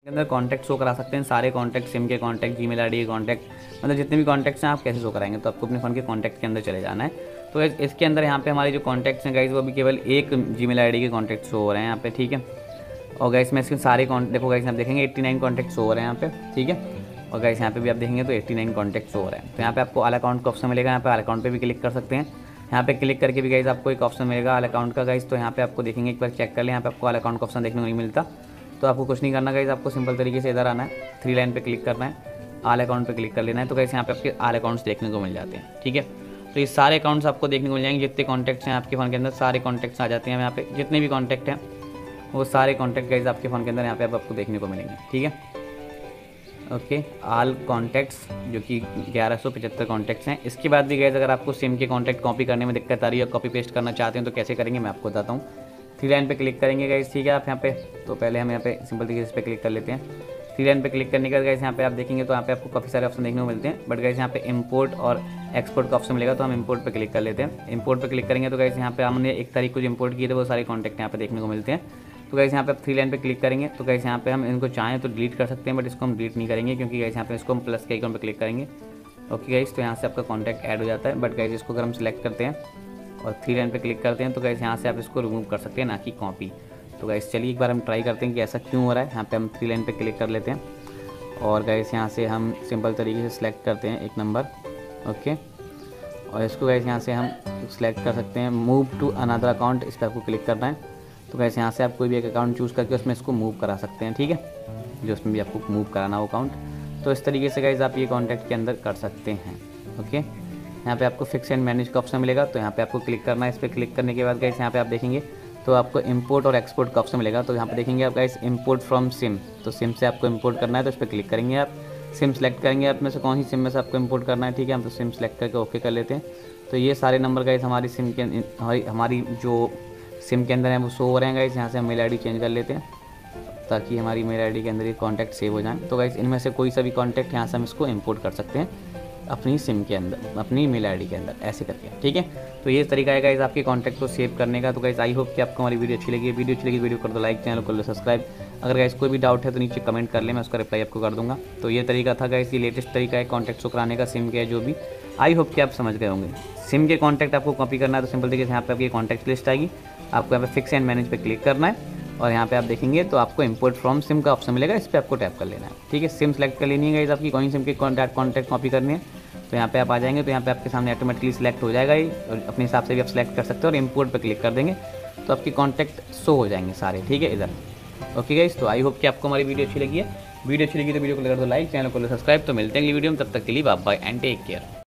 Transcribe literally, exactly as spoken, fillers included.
अंदर contact show करा सकते हैं, सारे कॉन्टैक्ट, सिम के कॉन्टैक्ट, जीमेल आईडी के कॉन्टैक्ट, मतलब जितने भी कॉन्टैक्ट्स हैं आप कैसे शो कराएंगे। तो आपको अपने फ़ोन के कॉन्टैक्ट के अंदर चले जाना है। तो गाइस इसके अंदर यहाँ पे हमारे जो कॉन्टैक्ट्स हैं गाइस वो अभी केवल एक जीमेल आईडी के कॉन्टैक्ट शो हो रहे हैं यहाँ पे, ठीक है। और गाइस मैं इसके सारे कॉन्ट देखो गाइस आप देखेंगे नवासी कॉन्टैक्ट शो हो रहे हैं यहाँ पे, ठीक है। और गाइस यहाँ पे भी आप देखेंगे तो नवासी कॉन्टैक्ट शो हो रहे हैं। तो यहाँ पे आपको ऑल अकाउंट का ऑप्शन मिलेगा, यहाँ पे ऑल अकाउंट पे भी क्लिक कर सकते हैं। यहाँ पे क्लिक करके भी गाइस आपको एक ऑप्शन मिलेगा ऑल अकाउंट का गाइस। तो यहाँ पे आपको देखेंगे, एक बार चेक कर लें, यहाँ पे आपको ऑल अकाउंट का ऑप्शन देखने को नहीं मिलता। तो आपको कुछ नहीं करना गाइस, आपको सिंपल तरीके से इधर आना है, थ्री लाइन पे क्लिक करना है, ऑल अकाउंट पे क्लिक कर लेना है। तो गाइस यहाँ पे आपके ऑल अकाउंट्स देखने को मिल जाते हैं, ठीक है। तो ये सारे अकाउंट्स आपको देखने को मिल जाएंगे, जितने कॉन्टैक्ट्स हैं आपके फ़ोन के अंदर सारे कॉन्टैक्ट्स आ जाते हैं यहाँ पे। जितने भी कॉन्टैक्ट हैं वो सारे कॉन्टैक्ट गाइस आपके फ़ोन के अंदर यहाँ पे आपको देखने को मिलेंगे, ठीक है। ओके, ऑल कॉन्टैक्ट्स जो कि ग्यारह सौ पचहत्तर कॉन्टैक्ट्स हैं। इसके बाद भी गाइस अगर आपको सिम के कॉन्टैक्ट कॉपी करने में दिक्कत आ रही है, कॉपी पेस्ट करना चाहते हैं तो कैसे करेंगे मैं आपको बताता हूँ। थ्री लाइन पे क्लिक करेंगे गाइस, ठीक है। आप यहाँ पे तो पहले हम यहाँ पे सिंपल तरीके से इस पे क्लिक कर लेते हैं। थ्री लाइन पे क्लिक करने के बाद गाइस यहाँ पे आप देखेंगे तो यहाँ पे आपको काफ़ी सारे ऑप्शन देखने को मिलते हैं, बट गाइस यहाँ पे इंपोर्ट और एक्सपोर्ट का ऑप्शन मिलेगा। तो हम इंपोर्ट पे क्लिक कर लेते हैं। इंपोर्ट पे क्लिक करेंगे तो गाइस यहाँ पे हमने एक तारीख को जो इंपोर्ट किए थे वो सारे कॉन्टैक्ट यहाँ पे देखने को मिलते हैं। तो गाइस यहाँ पे आप थ्री लाइन पे क्लिक करेंगे तो गाइस यहाँ पे हम इनको चाहें तो डिलीट कर सकते हैं, बट इसको हम डिलीट नहीं करेंगे क्योंकि गाइस यहाँ पे इसको हम प्लस के आइकन पे क्लिक करेंगे। ओके गाइस, तो यहाँ से आपका कॉन्टैक्ट ऐड हो जाता है। बट गाइस इसको अगर हम सिलेक्ट करते हैं और थ्री लाइन पे क्लिक करते हैं तो गाइस यहाँ से आप इसको रिमूव कर सकते हैं, ना कि कॉपी। तो गाइस चलिए एक बार हम ट्राई करते हैं कि ऐसा क्यों हो रहा है। यहाँ पे हम थ्री लाइन पे क्लिक कर लेते हैं और गाइस यहाँ से हम सिंपल तरीके से सिलेक्ट करते हैं एक नंबर, ओके। और इसको गाइस यहाँ से हम सिलेक्ट कर सकते हैं मूव टू अनदर अकाउंट, इस पर आपको क्लिक करना है। तो गाइस यहाँ से आप कोई भी एक अकाउंट चूज़ करके उसमें इसको मूव करा सकते हैं, ठीक है, जो उसमें भी आपको मूव कराना हो अकाउंट। तो इस तरीके से गाइस आप ये कॉन्टैक्ट के अंदर कर सकते हैं, ओके। यहाँ पे आपको फिक्स एंड मैनेज का ऑप्शन मिलेगा, तो यहाँ पे आपको क्लिक करना है। इस पर क्लिक करने के बाद गाइस यहाँ पे आप देखेंगे तो आपको इंपोर्ट और एक्सपोर्ट का ऑप्शन मिलेगा। तो यहाँ पे देखेंगे आप गाइस इंपोर्ट फ्रॉम सिम, तो सिम से आपको इंपोर्ट करना है। तो इस पर क्लिक करेंगे, आप सिम सेलेक्ट करेंगे आप में से कौन सी सिम में से आपको इंपोर्ट करना है, ठीक है। हम तो सिम सेलेक्ट करके ओके कर लेते हैं। तो ये सारे नंबर गाइस हमारी सिम के हमारी हमारी जो सिम के अंदर है वो शो हो रहे हैं गाइस। यहाँ से हम मेल आईडी चेंज कर लेते हैं ताकि हमारी मेल आईडी के अंदर ये कॉन्टैक्ट सेव हो जाए। तो गाइस इनमें से कोई सा भी कॉन्टैक्ट यहाँ से हम इसको इंपोर्ट कर सकते हैं अपनी सिम के अंदर, अपनी मेल आईडी के अंदर, ऐसे करके, ठीक है। तो ये तरीका है गाइस आपके कॉन्टैक्ट को सेव करने का। तो गाइस आई होप कि आपको हमारी वीडियो अच्छी लगी। वीडियो अच्छी लगी वीडियो कर दो लाइक, चैनल को लो सब्सक्राइब। अगर गाइस कोई भी डाउट है तो नीचे कमेंट कर ले, मैं उसका रिप्लाई आपको कर दूंगा। तो ये तरीका था गाइस, ये लेटेस्ट तरीका है कॉन्टैक्ट शो कराने का सिम के, जो भी आई होप कि आप समझ गए होंगे। सिम के कॉन्टैक्ट आपको कॉपी करना है तो सिंपल तरीके से यहाँ पे आपकी कॉन्टैक्ट लिस्ट आएगी, आपको यहाँ पे फिक्स एंड मैनेज पे क्लिक करना है और यहाँ पे आप देखेंगे तो आपको इंपोर्ट फ्रॉम सिम का ऑप्शन मिलेगा, इस पर आपको टैप कर लेना है, ठीक है। सिम सेलेक्ट कर लेनी है गाइस आपकी, कौन सिम के कॉन्टैक्ट कॉन्टैक्ट कॉपी करनी है। तो यहाँ पे आप आ जाएंगे तो यहाँ पे आपके सामने ऑटोमेटिकली सिलेक्ट हो जाएगा ये, और अपने हिसाब से भी आप सिलेक्ट कर सकते हो और इंपोर्ट पे क्लिक कर देंगे तो आपकी कॉन्टैक्ट शो हो जाएंगे सारे, ठीक है, इधर। ओके गाइस, तो आई होप कि आपको हमारी वीडियो अच्छी लगी है। वीडियो अच्छी लगी तो वीडियो को कर दो लाइक, चैनल को सब्सक्राइब। तो मिलते हैं अगली वीडियो में, तब तक के लिए bye bye and take care.